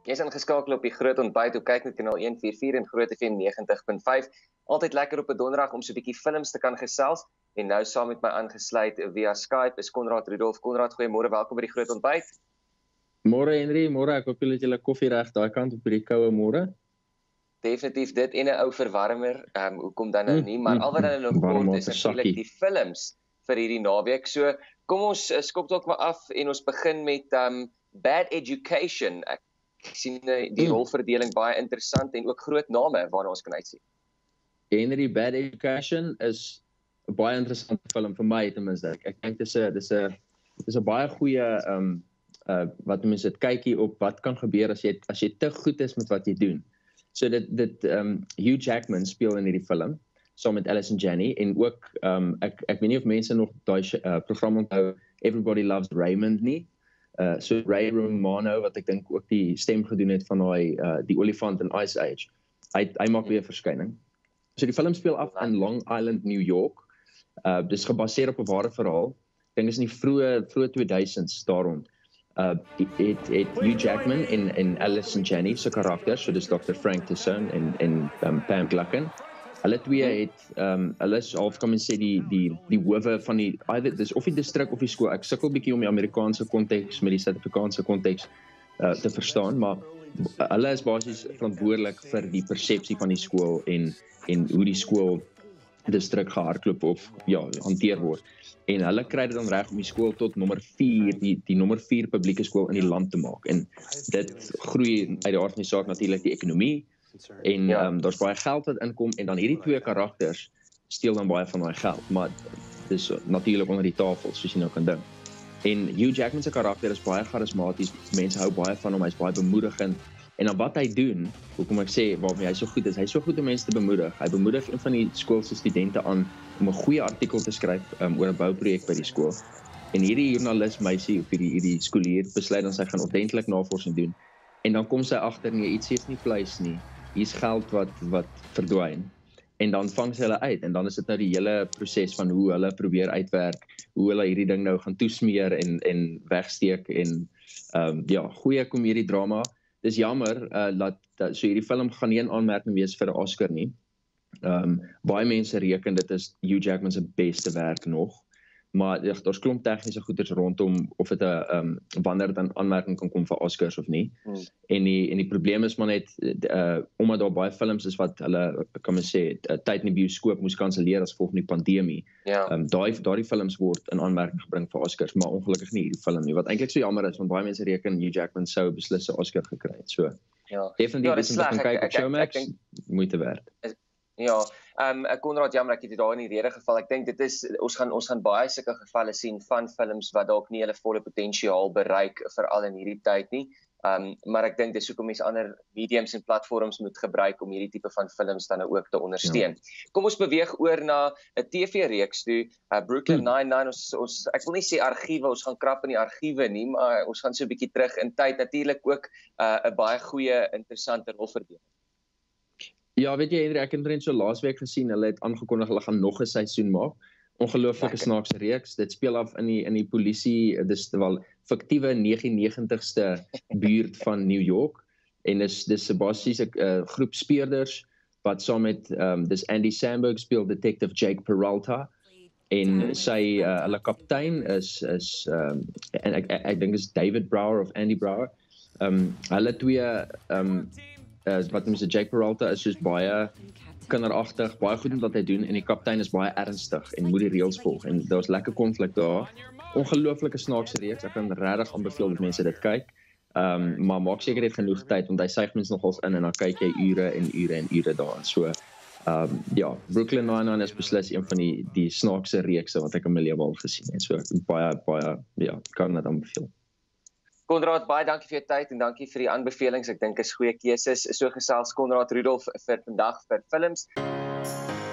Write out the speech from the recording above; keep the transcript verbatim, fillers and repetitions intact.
Jy is ingeskakel op die Groot Ontbyt op kyk net kanaal een vyf vier en Groot F M negentig punt vyf. Altyd lekker op 'n donderdag om so 'n bietjie films te kan gesels. En nou saam met my aangesluit via Skype is Konrad Rudolf. Konrad, goeiemôre, welkom by die Groot Ontbyt. Môre Henry, môre, ek hoop julle het julle koffie reg daai kant op hierdie koue môre. Definitief dit en 'n ou verwarmer. Ehm um, hoekom dan nou nie, maar al wat hulle nog kort is natuurlik die films vir hierdie naweek. So kom ons uh, skop dalk maar af en ons begin met um Bad Education. Ek Ek sien die rolverdeling baie interessant en ook groot name waarna ons kan uitsien. Henry, Bad Education is 'n baie interessante film vir my ten minste. Ek dink dis 'n dis 'n dis 'n baie goeie um uh wat mense dit kykie op wat kan gebeur as jy as jy te goed is met wat jy doen. So dit dit um Hugh Jackman speel in hierdie film saam met Allison Janney en ook um ek ek weet nie of mense nog daai uh, program onthou Everybody Loves Raymond nie. Uh, so Ray Romano, wat ek dink ook die stem gedoen het van die, uh, die olifant in Ice Age, hy, hy maak weer 'n verskyning. So die film speel af in Long Island, New York. Uh, dis gebaseer op 'n ware verhaal. Ek dink is in die vroeë vroeë tweeduisends daar rond. Uh, het, het Hugh Jackman en, en Allison Janney se karakters, so dis dokter Frank Tassone en, en um, Pam Gluckin. Hulle twee het, um, hulle is half kan men sê die, die, die howe van die, either, dis of die distrik of die skool, ek sukkel bietjie om die Amerikaanse konteks met die Suid-Afrikaanse konteks uh, te verstaan, maar hulle is basies verantwoordelik vir die persepsie van die skool en, en hoe die skool distrik gehardloop of ja, hanteer word. En hulle kry dit dan reg om die skool tot nommer vier, die, die nommer vier publieke skool in die land te maak. En dit groei uit die aard van die saak natuurlik die ekonomie, en ja. um, daar's baie geld wat inkom en dan hierdie twee karakters steel dan baie van daai geld, maar dis natuurlik onder die tafel soos jy nou kan dink. En Hugh Jackman se karakter is baie charismaties, mense hou baie van hom, hy's baie bemoedigend en dan wat hy doen, hoekom ek sê waarmee hy so goed is, hy's so goed om mense te bemoedig. Hy bemoedig een van die skoolse studente aan om 'n goeie artikel te skryf um, oor 'n bouprojek by die skool. En hierdie joernalis meisie of hierdie hierdie skoolier besluit dan sy gaan ordentlik navorsing doen en dan kom sy agter nee, iets is nie vleis nie. Hier's geld wat wat verdwyn en dan vang sy hulle uit en dan is dit nou die hele proses van hoe hulle probeer uitwerk, hoe hulle hierdie ding nou gaan toesmeer en en wegsteek en um, ja, goeie komedie drama. Dis jammer uh, dat, dat so hierdie film gaan nie 'n aanmerking wees vir 'n Oscar nie. Um, baie mense reken dit is Hugh Jackman se beste werk nog. Maar ja, daar's klomp tegniese goeders rondom of dit 'n um, wanneer dit 'n aanmerking kan kom vir Oscars of nie. Hmm. En die en die probleem is maar net uh omdat daar baie films is wat hulle kan men sê tyd in die bioskoop moes kanselleer as gevolg van die pandemie. Ja. Um daai daardie films word in aanmerking gebring vir Oscars, maar ongelukkig nie hierdie film nie. Wat eintlik so jammer is want baie mense reken Hugh Jackman sou beslis 'n Oscar gekry het. So ja. Definitief ja, is om te gaan kyk op Showmax, moeite werd. Ja, ehm um, Konrad, jammer ek het dit daar in die rede geval. Ek dink dit is ons gaan ons gaan baie sulke gevalle sien van films wat dalk nie hulle volle potensiaal bereik veral in hierdie tyd nie. Ehm um, maar ek dink dis hoekom mense ander mediums en platforms moet gebruik om hierdie tipe van films dan ook te ondersteun. Ja. Kom ons beweeg oor na 'n T V-reeks toe, uh, Brooklyn Nine-Nine. Ons ons ek wil nie sê argiewe, ons gaan krap in die argiewe nie, maar ons gaan so 'n bietjie terug in tyd. Natuurlik ook 'n uh, baie goeie interessante rolverdeling. Ja, weet jy Henry, ek het net so laasweek gesien, hulle het aangekondig hulle gaan nog 'n seisoen maak. Ongelooflike snaakse reeks. Dit speel af in die in die polisie, dis wel fiktiewe negenennegentigste buurt van New York en dis dis 'n basiese uh, groep speurders wat saam met um, dis Andy Samberg speel detective Jake Peralta en sy uh, hulle kaptein is is um, en ek ek, ek dink is David Brower of Andy Brower. Um, hulle twee um, Uh, wat mense Jake Peralta is soos baie kinderagtig, baie goed in wat hy doen en die kaptein is baie ernstig en moet die reëls volg en daar's lekker konflik daar. Ongelooflike snaakse reeks. Ek kan regtig aanbeveel dat mense dit kyk. Um, maar maak seker jy het genoeg tyd want hy suig mense nogals in en dan kyk jy ure en ure en ure daarin. So um, ja, Brooklyn Nine-Nine is beslis een van die die snaakse reekse wat ek in my lewe al gesien het. So baie baie ja, kan dit aanbeveel. Konrad, baie dankie vir jou tyd en dankie vir die aanbevelings. Ek dink is goeie keuses. So gesels Konrad Rudolf vir vandag vir films.